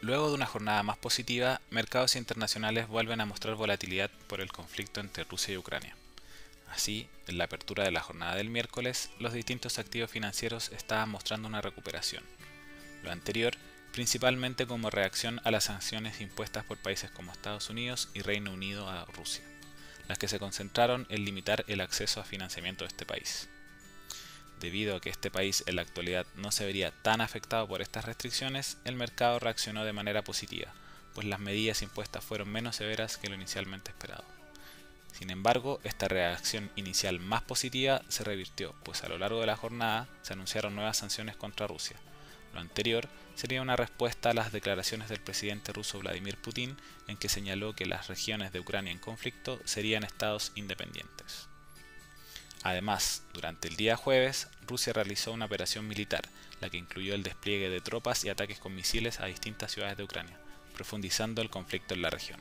Luego de una jornada más positiva, mercados internacionales vuelven a mostrar volatilidad por el conflicto entre Rusia y Ucrania. Así, en la apertura de la jornada del miércoles, los distintos activos financieros estaban mostrando una recuperación. Lo anterior, principalmente como reacción a las sanciones impuestas por países como Estados Unidos y Reino Unido a Rusia, las que se concentraron en limitar el acceso a financiamiento de este país. Debido a que este país en la actualidad no se vería tan afectado por estas restricciones, el mercado reaccionó de manera positiva, pues las medidas impuestas fueron menos severas que lo inicialmente esperado. Sin embargo, esta reacción inicial más positiva se revirtió, pues a lo largo de la jornada se anunciaron nuevas sanciones contra Rusia. Lo anterior sería una respuesta a las declaraciones del presidente ruso Vladimir Putin, en que señaló que las regiones de Ucrania en conflicto serían estados independientes. Además, durante el día jueves, Rusia realizó una operación militar, la que incluyó el despliegue de tropas y ataques con misiles a distintas ciudades de Ucrania, profundizando el conflicto en la región.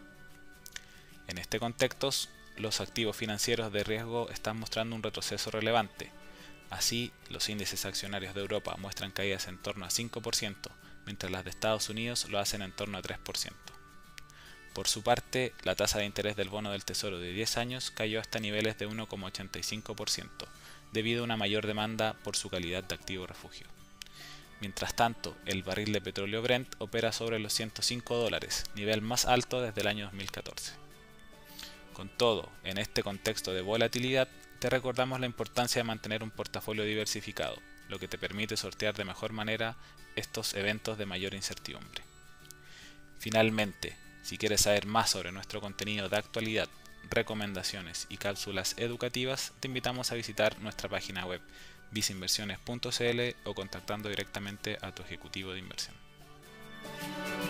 En este contexto, los activos financieros de riesgo están mostrando un retroceso relevante. Así, los índices accionarios de Europa muestran caídas en torno a 5%, mientras las de Estados Unidos lo hacen en torno a 3%. Por su parte, la tasa de interés del bono del Tesoro de 10 años cayó hasta niveles de 1,85%, debido a una mayor demanda por su calidad de activo refugio. Mientras tanto, el barril de petróleo Brent opera sobre los $105, nivel más alto desde el año 2014. Con todo, en este contexto de volatilidad, te recordamos la importancia de mantener un portafolio diversificado, lo que te permite sortear de mejor manera estos eventos de mayor incertidumbre. Finalmente, si quieres saber más sobre nuestro contenido de actualidad, recomendaciones y cápsulas educativas, te invitamos a visitar nuestra página web viceinversiones.cl o contactando directamente a tu ejecutivo de inversión.